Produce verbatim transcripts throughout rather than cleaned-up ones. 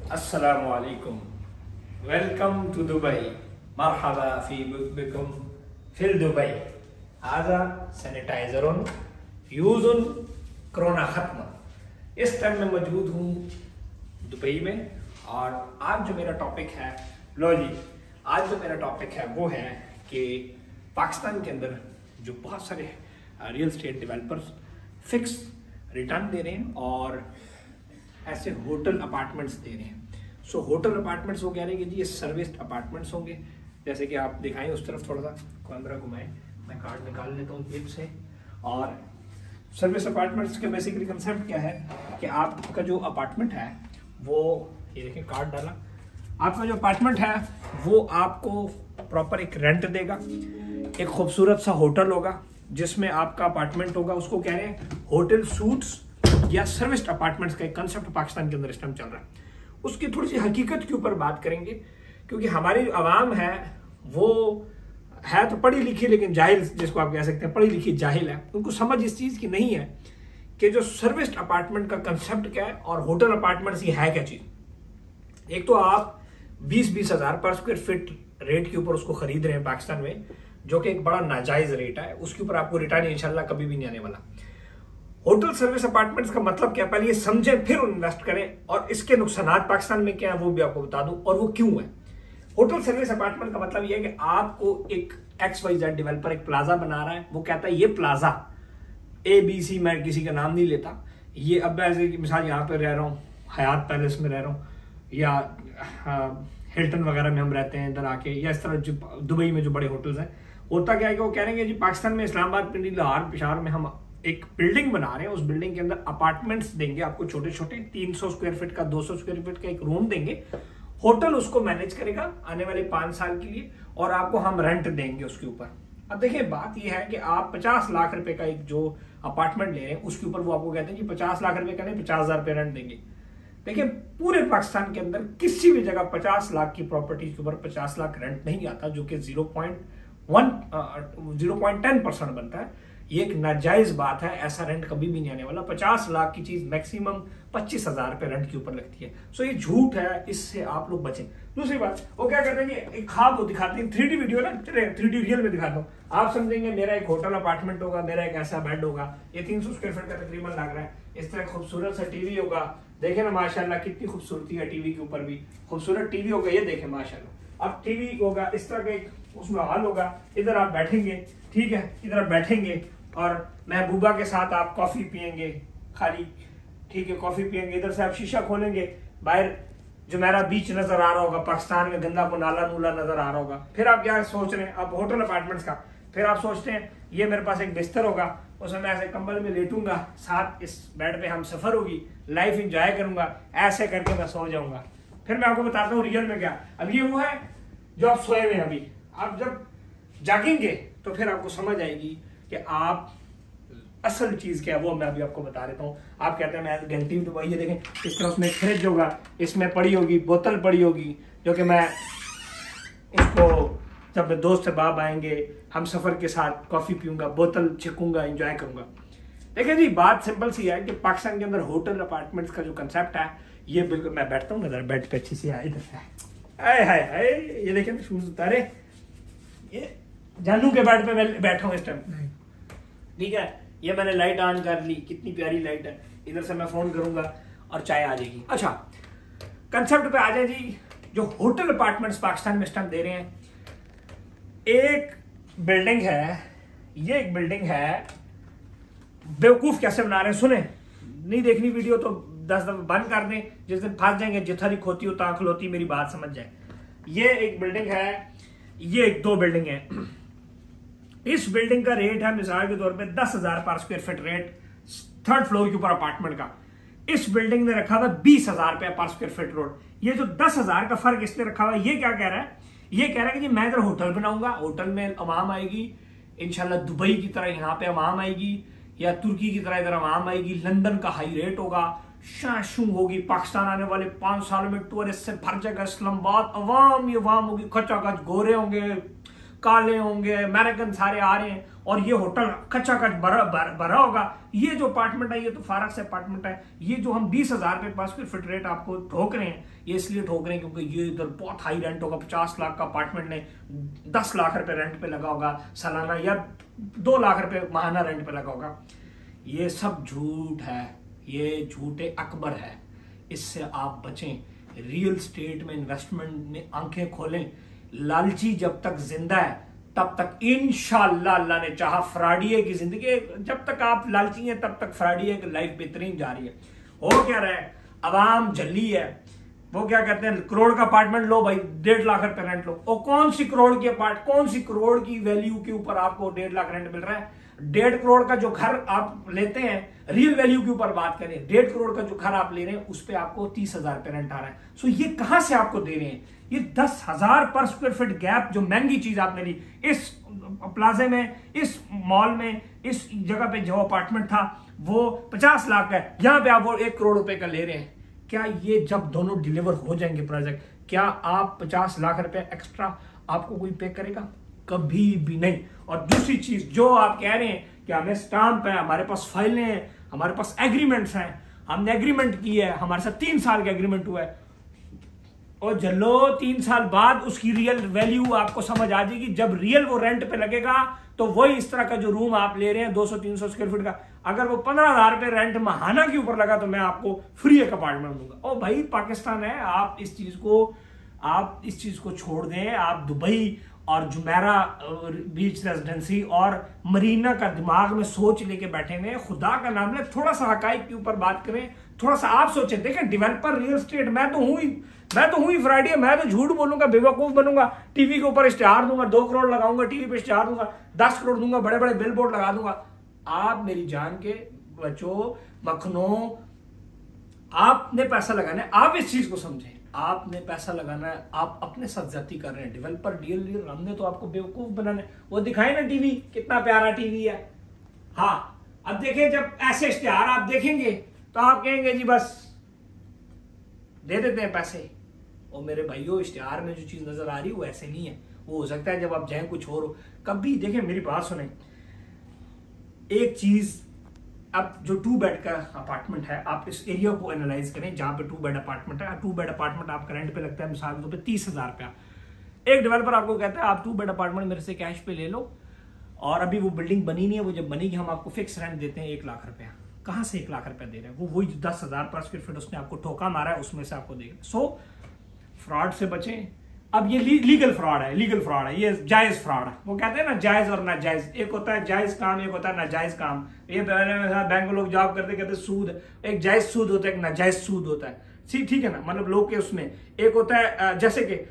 अस्सलामु अलैकुम, welcome to Dubai, Marhaba fee बिकुम fill Dubai, आजा सैनिटाइजरुन यूजुन कोरोना खत्म। इस टाइम में मौजूद हूँ दुबई में और आज जो मेरा टॉपिक है, लो जी, आज जो मेरा टॉपिक है वो है कि पाकिस्तान के अंदर जो बहुत सारे real estate developers fix return दे रहे हैं और ऐसे होटल अपार्टमेंट्स दे रहे हैं। सो so, होटल अपार्टमेंट्स वो कह रहे हैं कि जी ये सर्विस्ड अपार्टमेंट्स होंगे, जैसे कि आप दिखाएं उस तरफ थोड़ा सा कैमरा घुमाएं, मैं कार्ड निकाल लेता हूँ जेब से। और सर्विस अपार्टमेंट्स के बेसिकली कंसेप्ट क्या है कि आपका जो अपार्टमेंट है वो, ये देखें कार्ड डाला, आपका जो अपार्टमेंट है वो आपको प्रॉपर एक रेंट देगा, एक खूबसूरत सा होटल होगा जिसमें आपका अपार्टमेंट होगा। उसको कह रहे हैं होटल सूट्स या सर्विस्ड अपार्टमेंट्स का एक कंसेप्ट पाकिस्तान के अंदर इस टाइम चल रहा है। उसकी थोड़ी सी हकीकत के ऊपर बात करेंगे, क्योंकि हमारी जो आवाम है वो है तो पढ़ी लिखी लेकिन जाहिल, जिसको आप कह सकते हैं पढ़ी लिखी जाहिल है। उनको समझ इस चीज़ की नहीं है कि जो सर्विस्ड अपार्टमेंट का कंसेप्ट क्या है और होटल अपार्टमेंट्स ये है क्या चीज़। एक तो आप बीस बीस हज़ार पर स्क्वायर फीट रेट के ऊपर उसको खरीद रहे हैं पाकिस्तान में, जो कि एक बड़ा नाजायज रेट है, उसके ऊपर आपको रिटर्न इंशाल्लाह कभी भी नहीं आने वाला। होटल सर्विस अपार्टमेंट्स का मतलब क्या, पहले ये समझें फिर इन्वेस्ट करें, और इसके नुकसानात पाकिस्तान में क्या है वो भी आपको बता दूं और वो क्यों है। होटल सर्विस अपार्टमेंट का मतलब ये है कि आपको एक एक्स वाई जेड डेवलपर एक प्लाजा बना रहा है, वो कहता है ये प्लाजा ए बी सी, मैं किसी का नाम नहीं लेता, ये अब ऐसे मिसाल यहाँ पे रह रहा हूँ, हयात पैलेस में रह रहा हूँ या हिल्टन वगैरह में हम रहते हैं इधर आके, या इस तरह जो दुबई में जो बड़े होटल्स हैं, होता क्या है कि वो कह रहे हैं कि जी पाकिस्तान में इस्लामाबाद, पिंडी, लाहौर, पेशावर में हम एक बिल्डिंग बना रहे हैं, उस बिल्डिंग के अंदर अपार्टमेंट्स देंगे आपको, छोटे छोटे तीन सौ स्क्वायर फीट का, दो सौ स्क्वायर फीट का एक रूम देंगे, होटल उसको मैनेज करेगा आने वाले पांच साल के लिए, और आपको हम रेंट देंगे उसके ऊपर। अब देखिए बात यह है कि आप पचास लाख रुपए का एक जो अपार्टमेंट ले रहे हैं उसके ऊपर वो आपको कहते हैं कि पचास लाख रुपए का नहीं, पचास हजार रुपये रेंट देंगे। देखिए पूरे पाकिस्तान के अंदर किसी भी जगह पचास लाख की प्रॉपर्टी के ऊपर पचास लाख रेंट नहीं आता, जो कि zero point one zero point ten percent बनता है। ये एक नाजायज बात है, ऐसा रेंट कभी भी नहीं आने वाला। पचास लाख की चीज मैक्सिमम पच्चीस हजार रुपए रेंट के ऊपर लगती है। सो ये झूठ है, इससे आप लोग बचें। दूसरी बात, वो क्या करते हैं कि एक ख्वाब वो दिखाते हैं, थ्री डी वीडियो ना, चले थ्री डी रियल में दिखाता हूँ, आप समझेंगे मेरा एक होटल अपार्टमेंट होगा, मेरा एक ऐसा बेड होगा, ये तीन सौ स्क्वायर फीट का तकरीबन लग रहा है, इस तरह खूबसूरत सा टीवी होगा, देखे ना माशाल्लाह कितनी खूबसूरती है टीवी के ऊपर भी, खूबसूरत टीवी होगा, ये देखे माशाल्लाह। अब टीवी होगा इस तरह का, एक उसमें हॉल होगा, इधर आप बैठेंगे, ठीक है, इधर आप बैठेंगे और महबूबा के साथ आप कॉफी पियेंगे खाली, ठीक है, कॉफी पियेंगे, इधर से आप शीशा खोलेंगे, बाहर जुमेरा बीच नजर आ रहा होगा, पाकिस्तान में गंदा को नाला नूला नजर आ रहा होगा। फिर आप क्या सोच रहे हैं, आप होटल अपार्टमेंट्स का, फिर आप सोचते हैं ये मेरे पास एक बिस्तर होगा, उसमें मैं ऐसे कंबल में लेटूंगा, साथ इस बेड पे हम सफर होगी, लाइफ इंजॉय करूंगा, ऐसे करके मैं सो जाऊंगा। फिर मैं आपको बताता हूँ रियल में क्या। अब ये वो है जो आप सोए हुए हैं, अभी आप जब जागेंगे तो फिर आपको समझ आएगी कि आप असल चीज क्या है, वो मैं अभी आपको बता देता हूँ। आप कहते हैं मैं घंटी तो वही, देखें इस तरह उसमें फ्रिज होगा, इसमें पड़ी होगी बोतल पड़ी होगी, जो कि मैं इसको जब दोस्त से बाब आएंगे हम सफर के साथ कॉफी पीऊंगा, बोतल छिकूंगा, एंजॉय करूंगा। देखिए जी बात सिंपल सी है कि पाकिस्तान के अंदर होटल अपार्टमेंट्स का जो कंसेप्ट है ये बिल्कुल, मैं बैठता हूँ इधर बेड पे अच्छी सी है, इधर है, हाय हाय, ये देखें शूज उतारे, ये जानू के बेड पे मैं बैठा हूँ इस टाइम, ठीक है, ये मैंने लाइट ऑन कर ली, कितनी प्यारी लाइट है, इधर से मैं फोन करूंगा और चाय आ जाएगी। अच्छा कंसेप्ट पे आ जाए जी, जो होटल अपार्टमेंट्स पाकिस्तान में इस टाइम दे रहे हैं, एक बिल्डिंग है, ये एक बिल्डिंग है, बेवकूफ कैसे बना रहे हैं सुने, नहीं देखनी वीडियो तो दस दफा बंद कर दें, जिस दिन फंस जाएंगे जिथारी खोती हो ताख लोती, मेरी बात समझ जाए। ये एक बिल्डिंग है, ये एक दो बिल्डिंग है, इस बिल्डिंग का रेट है मिसाल के तौर पे दस हजार पर square feet rate, third floor के ऊपर अपार्टमेंट का। इस बिल्डिंग ने रखा हुआ बीस हजार रुपया पर स्क्वायर फीट रोड। ये जो दस हजार का फर्क इसने रखा हुआ, ये क्या कह रहा है, ये कह रहा है कि जी मैं इधर होटल बनाऊंगा, होटल में अवाम आएगी इंशाल्लाह, दुबई की तरह यहाँ पे अवाम आएगी, या तुर्की की तरह इधर अवाम आएगी, लंदन का हाई रेट होगा, शाशू होगी, पाकिस्तान आने वाले पांच साल में टूरिस्ट से भर जाएगा इस्लामाबाद, अवाम ही अवाम होगी, खचाखच गोरे होंगे, काले होंगे, अमेरिकन सारे आ रहे हैं और ये होटल कच्चा कच भरा भरा होगा। ये जो अपार्टमेंट है ये तो फारक से अपार्टमेंट है। ये जो हम बीस हजार रुपए पर स्क्वायर फीट रेट आपको ठोक रहे हैं, ये इसलिए ठोक रहे हैं क्योंकि ये इधर बहुत हाई रेंट होगा। पचास लाख का अपार्टमेंट ने दस लाख रुपए रेंट पे लगा होगा सालाना, या दो लाख रुपए माहाना रेंट पे लगा होगा। ये सब झूठ है, ये झूठे अकबर है। इससे आप बचें। रियल स्टेट में इन्वेस्टमेंट में आंखें खोलें। लालची जब तक जिंदा है तब तक इंशाअल्लाह अल्लाह ने चाहा फ्रॉडिये की जिंदगी, जब तक आप लालची हैं तब तक फ्रॉडिये की लाइफ बेहतरीन जा रही है। हो क्या रहा है, अवाम जल्ली है। वो क्या कहते हैं, करोड़ का अपार्टमेंट लो भाई, डेढ़ लाख रुपए रेंट लो। और कौन सी करोड़ की अपार्ट कौन सी करोड़ की वैल्यू के ऊपर आपको डेढ़ लाख रेंट मिल रहा है? डेढ़ करोड़ का जो घर आप लेते हैं, रियल वैल्यू के ऊपर बात करें, डेढ़ करोड़ का जो घर आप ले रहे हैं उस पर आपको तीस हजार रुपए रेंट आ रहा है। सो ये कहां से आपको दे रहे हैं? ये दस हजार पर स्क्वायर फीट गैप जो महंगी चीज आपने ली, इस प्लाजे में, इस मॉल में, इस जगह पे जो अपार्टमेंट था वो पचास लाख का है, यहां पे आप वो एक करोड़ रुपए का ले रहे हैं। क्या ये जब दोनों डिलीवर हो जाएंगे प्रोजेक्ट, क्या आप पचास लाख रुपए एक्स्ट्रा आपको कोई पे करेगा? कभी भी नहीं। और दूसरी चीज जो आप कह रहे हैं कि हमें स्टाम्प है, हमारे पास फाइलें हैं, हमारे पास एग्रीमेंट्स हैं, हमने एग्रीमेंट की है, हमारे साथ तीन साल का एग्रीमेंट हुआ है, और चलो तीन साल बाद उसकी रियल वैल्यू आपको समझ आ जाएगी। जब रियल वो रेंट पे लगेगा तो वही इस तरह का जो रूम आप ले रहे हैं दो सौ तीन सौ स्क्वायर फीट का, अगर वो पंद्रह हजार रुपए रेंट महाना के ऊपर लगा तो मैं आपको फ्री एक अपार्टमेंट दूंगा। ओ भाई पाकिस्तान है, आप इस चीज को आप इस चीज को छोड़ दें। आप दुबई और जुमेरा बीच रेजिडेंसी और मरीना का दिमाग में सोच लेके बैठे हुए, खुदा का नाम ले थोड़ा सा हकाइक के ऊपर बात करें, थोड़ा सा आप सोचें। देखें डेवलपर रियल एस्टेट, मैं तो हूं ही मैं तो हूं ही फ्राइडे, मैं तो झूठ बोलूंगा, बेवकूफ बनूंगा, टीवी के ऊपर इश्तेहार दूंगा, दो करोड़ लगाऊंगा टीवी पे इश्तेहार दूंगा, दस करोड़ दूंगा, बड़े बड़े बिल बोर्ड लगा दूंगा। आप मेरी जान के बच्चों, मखनों, आपने पैसा लगाना है, आप इस चीज को समझें। आपने पैसा लगाना है, आप अपने साथ ज्यादती कर रहे हैं। डेवलपर डील डील हमने तो आपको बेवकूफ बनाना है। वो दिखाए ना टीवी, कितना प्यारा टीवी है। हाँ, अब देखें, जब ऐसे इश्तेहार आप देखेंगे तो आप कहेंगे जी बस दे देते हैं पैसे। और मेरे भाइयों, इश्तेहार में जो चीज नजर आ रही है वो ऐसे नहीं है। वो हो सकता है जब आप जाए कुछ और हो। कभी देखें, मेरी बात सुने, एक चीज, अब जो टू बेड का अपार्टमेंट है, आप इस एरिया को एनालाइज करें जहां पे टू बेड अपार्टमेंट है। टू बेड अपार्टमेंट आपका रेंट पे लगता है मिसाल के तौर पे तीस हजार रुपया। एक डेवलपर आपको कहता है आप टू बेड अपार्टमेंट मेरे से कैश पे ले लो, और अभी वो बिल्डिंग बनी नहीं है, वो जब बनेगी हम आपको फिक्स रेंट देते हैं एक लाख रुपया। कहां से एक लाख रुपया दे रहे हैं? वो वही दस हजार पर स्क्वायर फीट उसने आपको ठोका मारा है, उसमें से आपको देगा। सो फ्रॉड से बचें। अब ये लीगल फ्रॉड है, लीगल फ्रॉड है, ये जायज फ्रॉड है। वो कहते हैं ना जायज और नाजायज, एक होता है जायज काम, एक होता है नाजायज काम। ये बैंक में लोग जॉब करते कहते सूद, एक जायज सूद होता है, एक नाजायज सूद होता है। ठीक है ना, मतलब लोग के उसमें एक होता है जैसे कि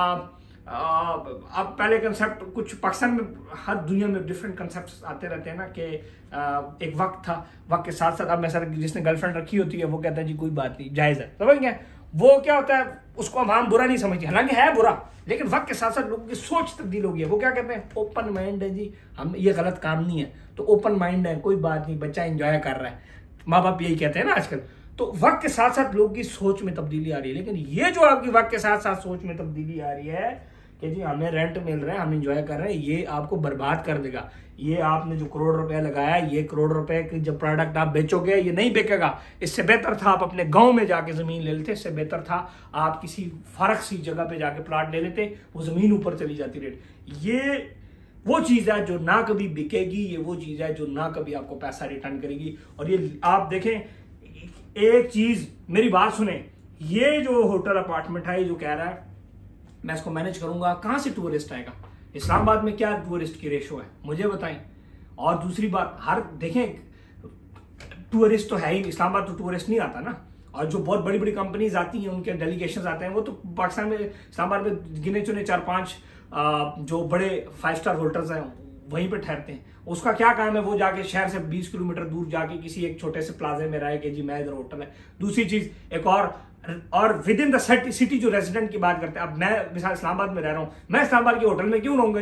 अब पहले कंसेप्ट कुछ पाकिस्तान में, हर दुनिया में डिफरेंट कंसेप्ट आते रहते हैं ना कि एक वक्त था, वक्त के साथ साथ अब मैं सर जिसने गर्लफ्रेंड रखी होती है वो कहता है जी कोई बात नहीं, जायज है, समझ गए? वो क्या होता है, उसको हम बुरा नहीं समझते, हालांकि है बुरा, लेकिन वक्त के साथ साथ लोगों की सोच तब्दील हो गई है। वो क्या कहते हैं, ओपन माइंड है जी, हम ये गलत काम नहीं है, तो ओपन माइंड है, कोई बात नहीं, बच्चा एंजॉय कर रहा है। माँ बाप यही कहते हैं ना आजकल। तो वक्त के साथ साथ लोगों की सोच में तब्दीली आ रही है। लेकिन ये जो आपकी वक्त के साथ साथ सोच में तब्दीली आ रही है कि जी हमें रेंट मिल रहा है, हम एंजॉय कर रहे हैं, ये आपको बर्बाद कर देगा। ये आपने जो करोड़ रुपया लगाया, ये करोड़ रुपए की जब प्रोडक्ट आप बेचोगे ये नहीं बिकेगा। इससे बेहतर था आप अपने गांव में जाके जमीन ले लेते, इससे बेहतर था आप किसी फर्क सी जगह पे जाके प्लॉट ले लेते, वो जमीन ऊपर चली जाती रेट। ये वो चीज है जो ना कभी बिकेगी, ये वो चीज है जो ना कभी आपको पैसा रिटर्न करेगी। और ये आप देखें, एक चीज मेरी बात सुने, ये जो होटल अपार्टमेंट है, ये जो कह रहा है मैं इसको मैनेज करूंगा, कहां से टूरिस्ट आएगा? इस्लामाबाद में क्या टूरिस्ट की रेशो है मुझे बताएं। और दूसरी बात, हर देखें टूरिस्ट तो है ही, इस्लामाबाद तो टूरिस्ट नहीं आता ना। और जो बहुत बड़ी बड़ी कंपनीज आती हैं, उनके डेलीगेशन आते हैं, वो तो पाकिस्तान में, इस्लामाबाद में गिने चुने चार पांच जो बड़े फाइव स्टार होटल्स हैं वहीं पे ठहरते हैं। उसका क्या काम है, वो जाके शहर से बीस किलोमीटर दूर जाके किसी एक छोटे से प्लाजे में रहे कि जी मैं इधर होटल है। दूसरी चीज, एक और और विद इन द सिटी जो रेजिडेंट की बात करते हैं, अब मैं मिसाल इस्लामाबाद में रह रहा हूं, मैं इस्लामाबाद के होटल में क्यों रहूंगा जी?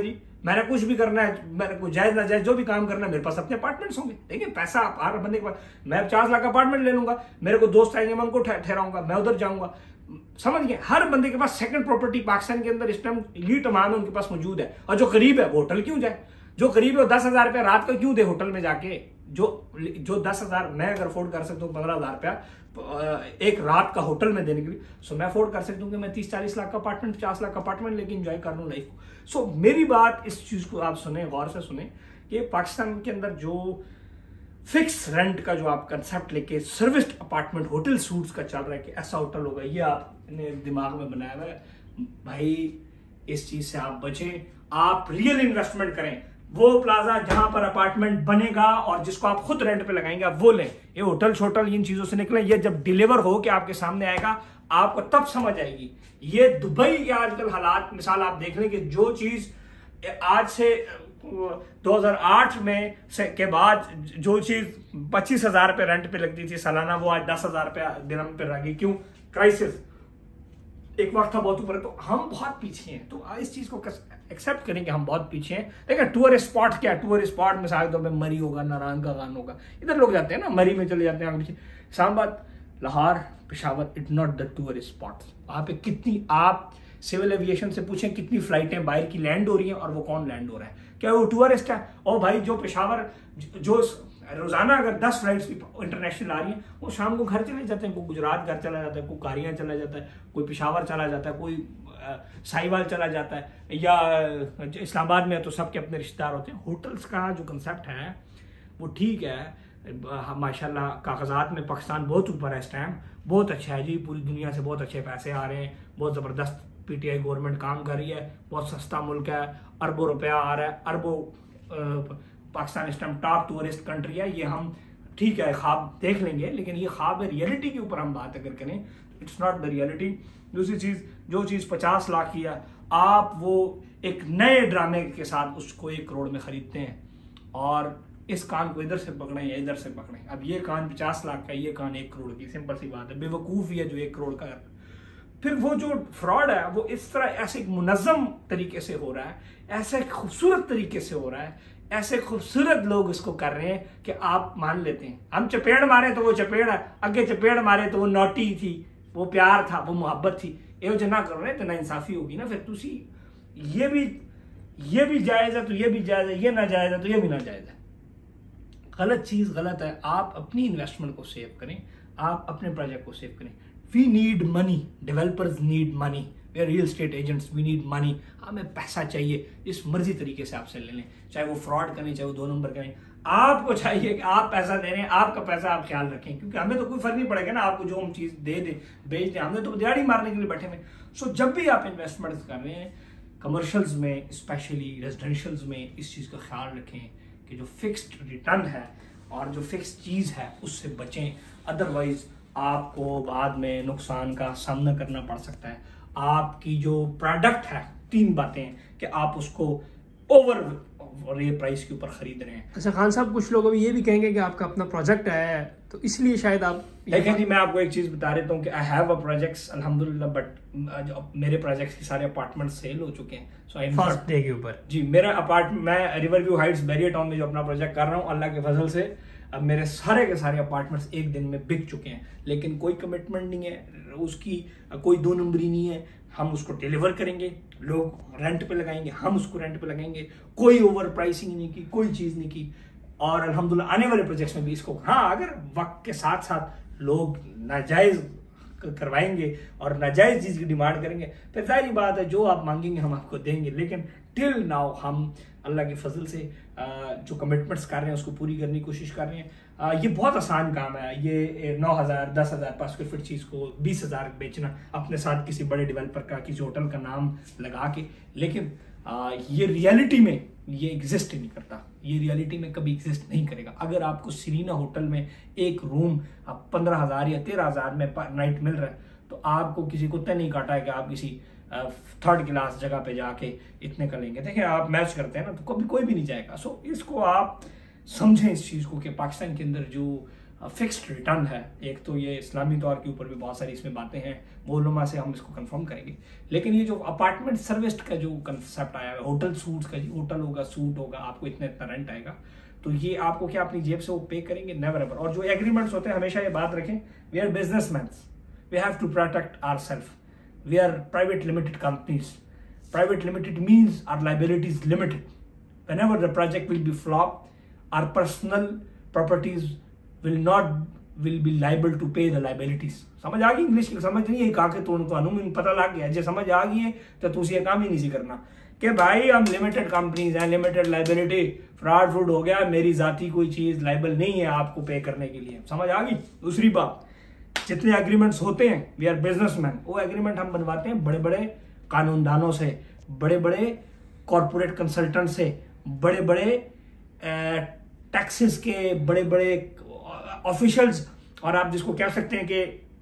मैंने कुछ भी करना है, मेरे को जायज ना जायज जो भी काम करना है, मेरे पास अपने अपार्टमेंट्स होंगे। देखिए पैसा आप हर बंदे के पास, मैं पचास लाख अपार्टमेंट ले लूंगा, मेरे को दोस्त आएंगे, मैं उनको ठहराऊंगा, मैं उधर जाऊंगा। समझ गए, हर बंदे के पास सेकंड प्रॉपर्टी पाकिस्तान के अंदर इस टाइम ये तमाम उनके पास मौजूद है। और जो करीब है वो होटल क्यों जाए, जो करीब है वो दस हजार रुपया रात का क्यों दे होटल में जाके। जो जो दस हजार मैं अगर अफोर्ड कर सकता हूँ पंद्रह हजार रुपया एक रात का होटल में देने के लिए, सो मैं अफोर्ड कर सकता हूँ कि मैं तीस चालीस लाख का अपार्टमेंट, पचास लाख का अपार्टमेंट लेके एंजॉय कर लूँ लाइफ को। सो मेरी बात इस चीज को आप सुने, गौर से सुने कि पाकिस्तान के अंदर जो फिक्स रेंट का जो आप कंसेप्ट लेके सर्विस्ड अपार्टमेंट होटल सूट्स का चल रहा है कि ऐसा होटल होगा, ये आपने दिमाग में बनाया हुआ है भाई, इस चीज से आप बचें। आप रियल इन्वेस्टमेंट करें, वो प्लाजा जहां पर अपार्टमेंट बनेगा और जिसको आप खुद रेंट पे लगाएंगे आप वो लें। ये होटल छोटल इन चीजों से निकलें, ये जब डिलीवर हो के आपके सामने आएगा आपको तब समझ आएगी। ये दुबई के आजकल हालात मिसाल आप देख लें कि जो चीज आज से दो हज़ार आठ में से के बाद जो चीज पच्चीस हजार रुपये रेंट पे लगती थी सालाना, वो आज दस हजार रुपया दिरहम पे रह गई। क्यों? क्राइसिस। एक वक्त था बहुत ऊपर, तो हम बहुत पीछे हैं। तो इस चीज को एक्सेप्ट करें कि हम बहुत पीछे हैं। देखिए टूरिस्ट स्पॉट क्या, टूरिस्ट स्पॉट मिसाल के तौर पर मरी होगा, नारायण का गान होगा, इधर लोग जाते हैं ना, मरी में चले जाते हैं आगे। Islamabad, Lahore, Peshawar, it not the tourist spot. वहां पे कितनी आप सिविल एविएशन से पूछें कितनी फ्लाइटें बाहर की लैंड हो रही हैं और वो कौन लैंड हो रहा है, क्या वो टूरिस्ट है? और भाई जो पेशावर जो रोजाना अगर दस फ्लाइट्स इंटरनेशनल आ रही हैं, वो शाम को घर चले जाते हैं, कोई गुजरात घर चला जाता है, कोई कारियां चला जाता है, कोई पेशावर चला जाता है, कोई साहिवाल चला जाता है, या इस्लामाबाद में तो सबके अपने रिश्तेदार होते हैं। होटल्स का जो कंसेप्ट है वो ठीक है, माशाल्लाह कागजात में पाकिस्तान बहुत ऊपर है इस टाइम, बहुत अच्छा है जी, पूरी दुनिया से बहुत अच्छे पैसे आ रहे हैं, बहुत ज़बरदस्त पीटीआई गवर्नमेंट काम कर रही है, बहुत सस्ता मुल्क है, अरबों रुपया आ रहा है, अरबों पाकिस्तान इस टाइम टॉप टूरिस्ट कंट्री है। ये हम ठीक है ख्वाब देख लेंगे, लेकिन ये ख्वाब है, रियलिटी के ऊपर हम बात अगर करें इट्स नॉट द रियलिटी। दूसरी चीज़, जो चीज़ पचास लाख की है आप वो एक नए ड्रामे के साथ उसको एक करोड़ में खरीदते हैं, और इस कान को इधर से पकड़ें या इधर से पकड़ें। अब ये कान पचास लाख का, ये कान एक करोड़ की, सिंपल सी बात है। बेवकूफ़ ही है जो एक करोड़ का। फिर वो जो फ्रॉड है वो इस तरह ऐसे मुनज़्ज़म तरीके से हो रहा है, ऐसे खूबसूरत तरीके से हो रहा है, ऐसे खूबसूरत लोग इसको कर रहे हैं कि आप मान लेते हैं। हम चपेड़ मारे तो वो चपेड़ है, आगे चपेड़ मारे तो वो नोटी थी, वो प्यार था, वो मोहब्बत थी। ये जो ना कर रहे तो ना इंसाफी होगी ना। फिर तुसी ये भी ये भी जायज़ है तो ये भी जायज़ है, ये ना जायज़ है तो ये भी ना जायज़ है। गलत चीज़ गलत है। आप अपनी इन्वेस्टमेंट को सेव करें, आप अपने प्रोजेक्ट को सेव करें। We need money, developers need money, we are real estate agents, we need money. हमें पैसा चाहिए, इस मर्जी तरीके से आपसे ले लें, चाहे वो फ्रॉड करें, चाहे वो दो नंबर करें। आपको चाहिए कि आप पैसा दे रहे हैं, आपका पैसा आप ख्याल रखें, क्योंकि हमें तो कोई फर्क नहीं पड़ेगा ना आपको जो हम चीज़ दे दें, बेच दें, हमने तो दिहाड़ी मारने के लिए बैठे हुए। सो जब भी आप इन्वेस्टमेंट कर रहे हैं कमर्शियल्स में, स्पेशली रेजिडेंशियल्स में, इस चीज़ का ख्याल रखें कि जो फिक्स्ड रिटर्न है और जो फिक्स चीज़ है उससे बचें, अदरवाइज आपको बाद में नुकसान का सामना करना पड़ सकता है। आपकी जो प्रोडक्ट है, तीन बातें हैं कि आप उसको ओवर ये प्राइस के ऊपर खरीद रहे हैं। अच्छा खान साहब, कुछ लोग अभी ये भी कहेंगे कि आपका अपना प्रोजेक्ट है तो इसलिए शायद आप देखें जी, मैं आपको एक चीज़ बता देता हूँ कि आई हैव अ प्रोजेक्ट्स अल्हम्दुलिल्लाह, बट मेरे प्रोजेक्ट्स के सारे अपार्टमेंट सेल हो चुके हैं। सो आई फर्स्ट डे के ऊपर जी मेरा अपार्टमेंट, मैं river view heights barrier town में जो अपना प्रोजेक्ट कर रहा हूँ, अल्लाह के फजल से अब मेरे सारे के सारे अपार्टमेंट्स एक दिन में बिक चुके हैं। लेकिन कोई कमिटमेंट नहीं है उसकी, कोई दो नंबरी नहीं है। हम उसको डिलीवर करेंगे, लोग रेंट पे लगाएंगे, हम उसको रेंट पे लगाएंगे। कोई ओवर प्राइसिंग नहीं की, कोई चीज़ नहीं की। और अल्हम्दुलिल्लाह आने वाले प्रोजेक्ट्स में भी इसको, हाँ अगर वक्त के साथ साथ लोग नाजायज़ करवाएंगे और नाजायज़ चीज़ की डिमांड करेंगे, फिर जाहिर बात है जो आप मांगेंगे हम आपको देंगे। लेकिन टिल नाउ हम अल्लाह के फजल से जो कमिटमेंट्स कर रहे हैं उसको पूरी करने की कोशिश कर रहे हैं। ये बहुत आसान काम है, ये नौ हज़ार दस हज़ार पर स्क्वायर फीट चीज़ को बीस हज़ार बेचना अपने साथ किसी बड़े डेवलपर का, किसी होटल का नाम लगा के। लेकिन आ, ये रियलिटी में ये एग्जिस्ट ही नहीं करता, ये रियलिटी में कभी एग्जिस्ट नहीं करेगा। अगर आपको सीरीना होटल में एक रूम आप पंद्रह हज़ार या तेरह हज़ार में पर नाइट मिल रहा है, तो आपको किसी कुत्ते नहीं काटा है कि आप किसी थर्ड क्लास जगह पे जाके इतने का लेंगे। देखिए आप मैच करते हैं ना, तो कभी कोई भी नहीं जाएगा। सो इसको आप समझें इस चीज़ को कि पाकिस्तान के अंदर जो फिक्स्ड रिटर्न है। एक तो ये इस्लामी तौर के ऊपर भी बहुत सारी इसमें बातें हैं, मोलमा से हम इसको कंफर्म करेंगे। लेकिन ये जो अपार्टमेंट सर्विस्ड का जो कंसेप्ट आया है, होटल सूट्स का, जी होटल होगा, सूट होगा, आपको इतना इतना रेंट आएगा, तो ये आपको क्या अपनी जेब से वो पे करेंगे? Never ever. और जो एग्रीमेंट्स होते हैं, हमेशा ये बात रखें, we are businessman, we have to protect ourselves, we are private limited companies. Private limited means our liability is limited. Whenever the project will be flop, our personal properties will not will be liable to pay the liabilities। समझ आ गई? English की समझ नहीं है का के तो कानून पता लग गया, जे समझ आ गई है तो तुम ये काम ही नहीं करना कि भाई हम लिमिटेड कंपनीज हैं, लिमिटेड लाइबिलिटी, फ्रॉड फ्रूड हो गया, मेरी जाती कोई चीज लाइबल नहीं है आपको पे करने के लिए। समझ आ गई? दूसरी बात, जितने एग्रीमेंट्स होते हैं, वी आर बिजनेसमैन, वो एग्रीमेंट हम बनवाते हैं बड़े बड़े कानूनदानों से, बड़े बड़े कॉरपोरेट कंसल्टेंट से, बड़े बड़े टैक्सेस के बड़े बड़े ऑफिशियल्स, और आप जिसको कह सकते हैं कि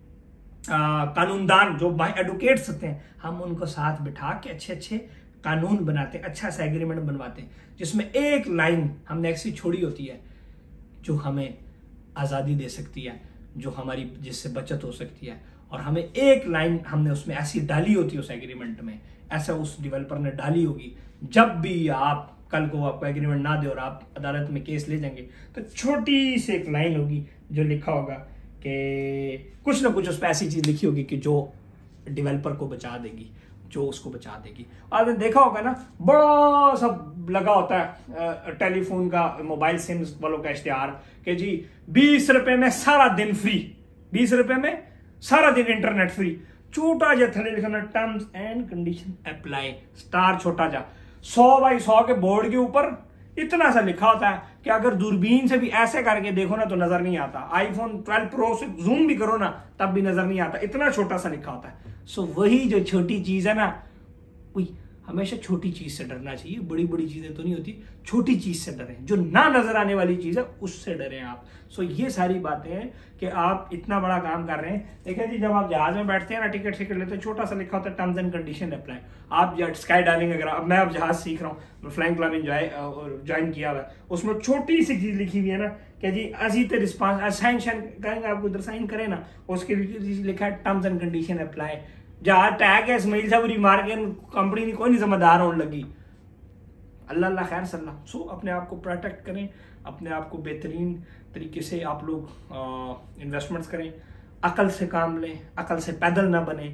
कानूनदान, जो बाय एडवोकेट्स होते हैं, हम उनको साथ बिठा के अच्छे अच्छे कानून बनाते हैं, अच्छा सा एग्रीमेंट बनवाते हैं, जिसमें एक लाइन हमने ऐसी छोड़ी होती है जो हमें आज़ादी दे सकती है, जो हमारी जिससे बचत हो सकती है, और हमें एक लाइन हमने उसमें ऐसी डाली होती है उस एग्रीमेंट में, ऐसा उस डेवलपर ने डाली होगी, जब भी आप कल को आपको एग्रीमेंट ना दे और आप अदालत में केस ले जाएंगे, तो छोटी सी एक लाइन होगी जो लिखा होगा कि कुछ ना कुछ उस पर ऐसी चीज लिखी होगी कि जो डेवलपर को बचा देगी, जो उसको बचा देगी। आपने देखा होगा ना, बड़ा सब लगा होता है टेलीफोन का, मोबाइल सिम वालों का इश्तिहार कि जी बीस रुपए में सारा दिन फ्री, बीस रुपए में सारा दिन इंटरनेट फ्री। छोटा जा थले लिखना terms and condition apply, star छोटा जा, सौ बाई सौ के बोर्ड के ऊपर इतना सा लिखा होता है कि अगर दूरबीन से भी ऐसे करके देखो ना तो नजर नहीं आता, आईफोन ट्वेल्व प्रो से जूम भी करो ना तब भी नजर नहीं आता, इतना छोटा सा लिखा होता है। सो वही जो छोटी चीज है ना, वही हमेशा छोटी चीज से डरना चाहिए, बड़ी बड़ी चीजें तो नहीं होती, छोटी चीज से डरें, जो ना नजर आने वाली चीज है उससे डरें आप। सो ये सारी बातें हैं कि आप इतना बड़ा काम कर रहे हैं। देखिए जी, जब आप जहाज में बैठते हैं ना, टिकट टिकट लेते हैं, छोटा सा लिखा होता है टर्म्स एंड कंडीशन अप्लाई। आप स्काई डाइविंग, अगर अब मैं अब जहाज सीख रहा हूँ, फ्लाइंग क्लब ज्वाइन किया हुआ है, उसमें छोटी सी चीज लिखी हुई है ना कि जी असी तो रिस्पॉन्स साइन शाइन कहेंगे, आपको इधर साइन करें ना, उसके लिए लिखा है टर्म्स एंड कंडीशन अप्लाई। जहाज टैग है इसमाइल साहब मार के कंपनी कोई नहीं समझदार होने लगी। अल्लाह अल्लाह खैर सल्लाह। सो अपने आप को प्रोटेक्ट करें, अपने आप को बेहतरीन तरीके से आप लोग इन्वेस्टमेंट्स करें, अकल से काम लें, अकल से पैदल ना बने,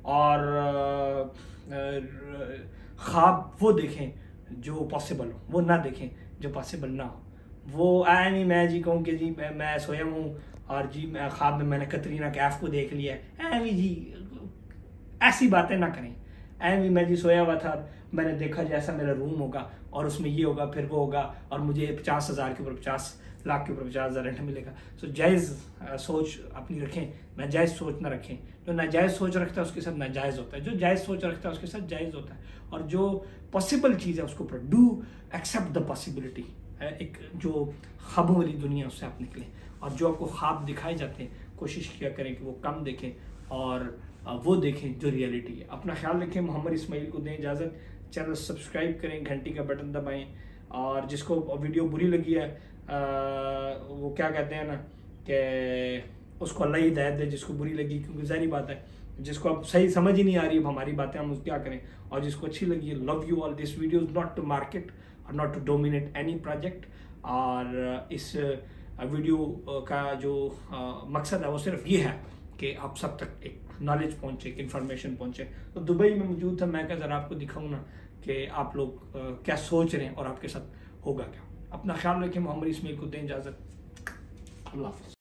और ख्वाब वो देखें जो पॉसिबल हो, वो ना देखें जो पॉसिबल ना हो। वो आया नहीं मैं जी कहूँ कि जी मैं, मैं सोया हूँ और जी मैं ख्वाब में मैंने कतरीना कैफ को देख लिया है, ऐवी जी ऐसी बातें ना करें। ऐवी मैं जी सोया हुआ था, मैंने देखा जैसा मेरा रूम होगा और उसमें ये होगा फिर वो होगा और मुझे पचास हज़ार के ऊपर पचास लाख के ऊपर पचास हज़ार रेंट मिलेगा। सो जायज़ सोच अपनी रखें, नाजायज़ सोच ना रखें। जो नाजायज़ सोच रखता है उसके साथ नाजायज़ होता है, जो जायज़ सोच रखता है उसके साथ जायज़ होता है, और जो पॉसिबल चीज़ है उसको डू एक्सेप्ट द पॉसिबिलिटी। एक जो ख्वाबों वाली दुनिया उससे आप निकलें, और जो आपको ख्वाब दिखाए जाते हैं कोशिश किया करें कि वो कम देखें और वो देखें जो रियलिटी है। अपना ख्याल रखें। मोहम्मद इस्माइल को दें इजाज़त। चैनल सब्सक्राइब करें, घंटी का बटन दबाएं, और जिसको वीडियो बुरी लगी है आ, वो क्या कहते हैं ना कि उसको अल्लाह ही हिदायत दे, जिसको बुरी लगी, क्योंकि ज़ाहिर बात है जिसको अब सही समझ ही नहीं आ रही अब हमारी बातें, हम क्या करें। और जिसको अच्छी लगी है, love you all. This video is not to market और not to dominate any project, और इस वीडियो का जो मकसद है वो सिर्फ ये है कि आप सब तक एक नॉलेज पहुंचे, एक इन्फॉर्मेशन पहुंचे। तो दुबई में मौजूद था, मैं क्या ज़रा आपको दिखाऊँ ना कि आप लोग क्या सोच रहे हैं और आपके साथ होगा क्या। अपना ख्याल रखें। मोहम्मद इस्माइल को दें इजाज़त। अल्लाह हाफ़िज़।